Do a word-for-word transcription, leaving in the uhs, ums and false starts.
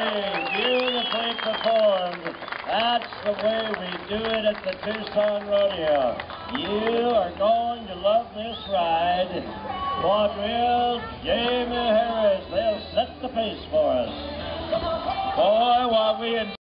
Beautifully, beautifully performed. That's the way we do it at the Tucson Rodeo. You are going to love this ride. Quadrille, Jamie Harris, they'll set the pace for us. Boy, while we